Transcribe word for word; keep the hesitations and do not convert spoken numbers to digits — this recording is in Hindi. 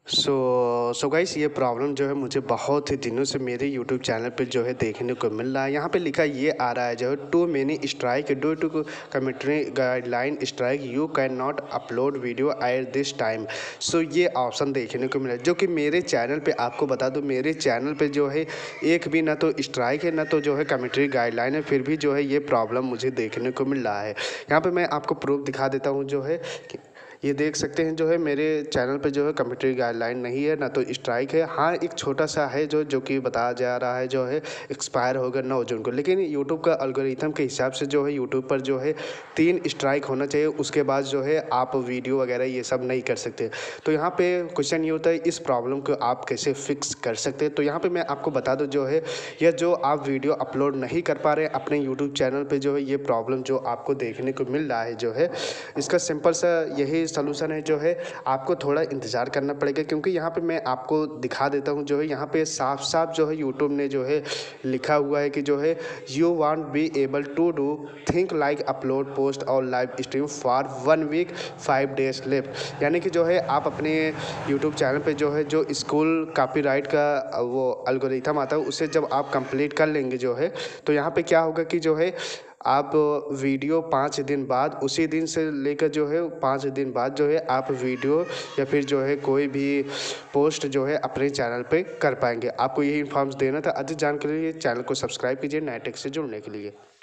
सो सो गाइस ये प्रॉब्लम जो है मुझे बहुत ही दिनों से मेरे यूट्यूब चैनल पे जो है देखने को मिल रहा है। यहाँ पे लिखा ये आ रहा है जो है too many strike due to committee guideline strike you can not upload video at this time. So ये ऑप्शन देखने को मिला जो कि मेरे चैनल पे आपको बता दूं, मेरे चैनल पे जो है एक भी ना तो स्ट्राइक है ना तो जो है कमिटी गाइडलाइन है, फिर भी जो है ये प्रॉब्लम मुझे देखने को मिल रहा है। यहाँ पर मैं आपको प्रूफ दिखा देता हूँ जो है कि ये देख सकते हैं जो है मेरे चैनल पे जो है कमिटी गाइडलाइन नहीं है ना तो स्ट्राइक है। हाँ, एक छोटा सा है जो जो कि बताया जा रहा है जो है एक्सपायर होगा नौ जून को, लेकिन यूट्यूब का एल्गोरिथम के हिसाब से जो है यूट्यूब पर जो है तीन स्ट्राइक होना चाहिए, उसके बाद जो है आप वीडियो वगैरह ये सब नहीं कर सकते। तो यहाँ पे क्वेश्चन ये होता है इस प्रॉब्लम को आप कैसे फिक्स कर सकते हैं। तो यहाँ पर मैं आपको बता दूँ जो है यह जो आप वीडियो अपलोड नहीं कर पा रहे हैं अपने यूट्यूब चैनल पर, जो है ये प्रॉब्लम जो आपको देखने को मिल रहा है जो है इसका सिंपल सा यही सलूशन है जो है आपको थोड़ा इंतज़ार करना पड़ेगा। क्योंकि यहाँ पे मैं आपको दिखा देता हूँ जो है यहाँ पे साफ साफ जो है यूट्यूब ने जो है लिखा हुआ है कि जो है you want be able to do think like upload post और live stream for one week five days left. यानी कि जो है आप अपने यूट्यूब चैनल पे जो है जो स्कूल कॉपीराइट का वो एल्गोरिथम आता है उसे जब आप कंप्लीट कर लेंगे जो है तो यहाँ पे क्या होगा कि जो है आप वीडियो पाँच दिन बाद उसी दिन से लेकर जो है पाँच दिन बाद जो है आप वीडियो या फिर जो है कोई भी पोस्ट जो है अपने चैनल पे कर पाएंगे। आपको यही इन्फॉर्मेशन देना था। अधिक जानकारी के लिए चैनल को सब्सक्राइब कीजिए नए टेक से जुड़ने के लिए।